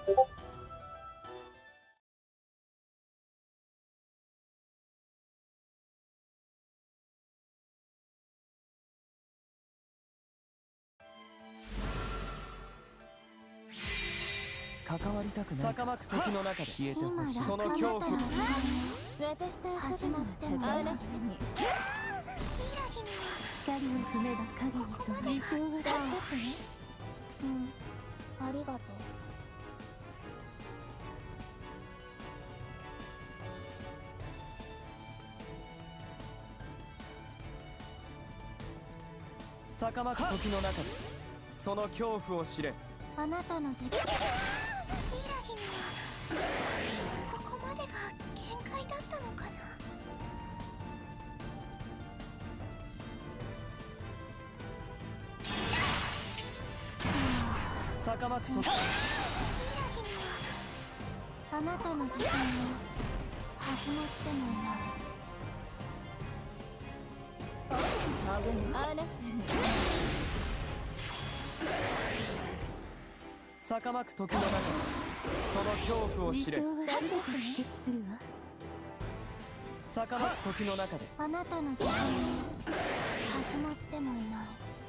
関わりたくない。逆まく時の中で消えてほしい。その恐怖。 私と始まってもあなたに光を踏めば影に染まる。事象は助かってね。ありがとう。 逆まく時の中でその恐怖を知れ。 あなたの時間。イラギにはここまでが限界だったのかな。 逆まく時。 イラギにはあなたの時間が始まってもいない。あなたに逆まく時の中でその恐怖を知れ。 事象は全て否決するわ。 逆まく時の中であなたの時間が始まってもいない。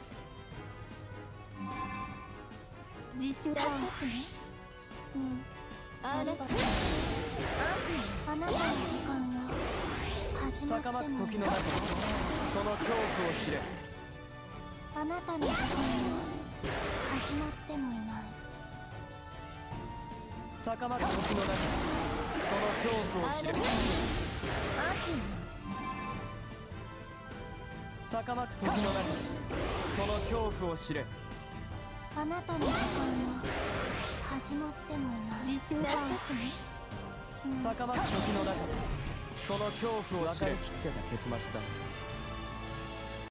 事象だってね。あなたの時間が始まってもいない。 逆まく時の中でその恐怖を知れ。 あなたの時間が始まってもいない。 逆まく時の中でその恐怖を知れ。逆まく時の中でその恐怖を知れ。 あなたの時間が始まってもいない。事象だってね。 逆まく時の中でその恐怖を知れ。分かりきってた結末だ。